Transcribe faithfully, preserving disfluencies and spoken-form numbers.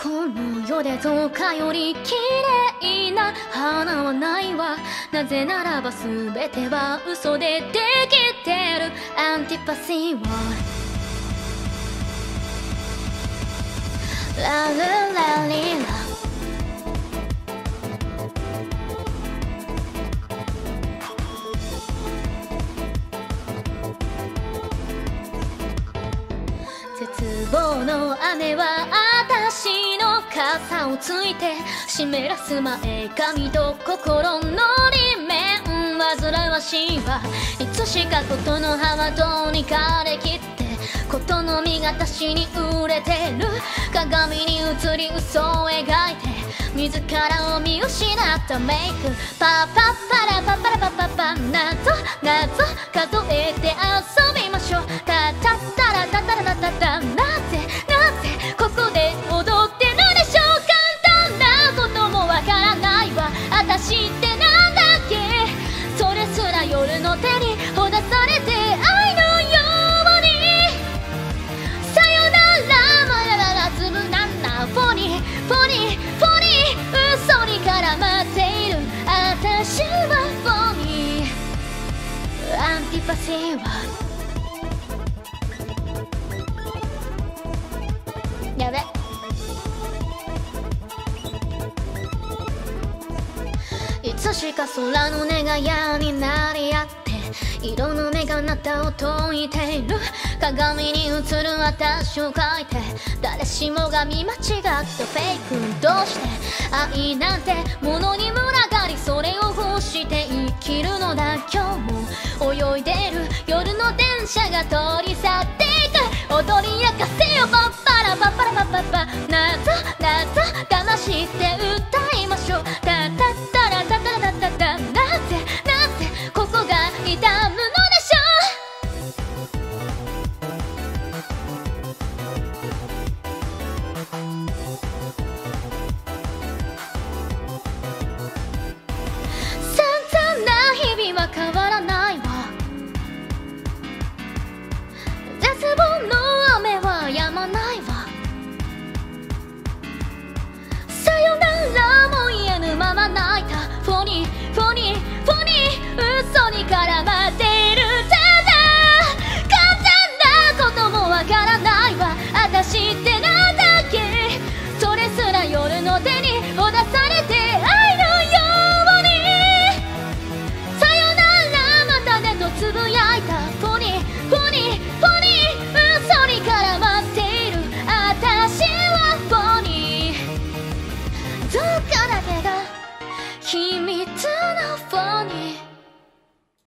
この世でどうかより綺麗な花はないわ。なぜならば全ては嘘でできてる。アンティパシーはラルラリラ絶望の雨は私の傘をついて湿らす前髪と心の裏面煩わしいわ。いつしかことの葉はどうにかできってことの実が私に売れてる。鏡に映り嘘を描いて自らを見失ったメイクパパパラパパラパパパなぞなぞ数えて遊びましょう。タタタラタタラタタタなぜなぜここで踊ってるでしょう。簡単なこともわからないわ。私ってなんだっけ。それすら夜の手にほだされて愛のようにさよならまらららつぶなんなフォニーフォニーフォニー嘘に絡まっている私はフォニーアンティパシーはやべいつしか空の音が嫌になり合って色の目があなたを解いている。鏡に映る私を描いて誰しもが見間違ったフェイク。どうして愛なんてものに群がりそれを欲して生きるのだ。今日も泳いでる夜の電車が通り去っていく。踊り明かせよパッパラパッパラパッパッパなぞなぞ騙して歌いましょう。タタタラタタラタタタなぜなぜここが痛むのでしょう。散々な日々は変わらないわ。絶望の雨は止まないわ。さよならも言えぬまま泣いたフォニーフォニーフォニー嘘に絡まっている。ただ簡単なこともわからないわ。私ってなんだっけ。それすら夜の手にほだされて愛のようにさよならまたねとつぶやいたフォニーフォニーフォニー嘘に絡まっている私はフォニーどっかだけが秘密のフォニー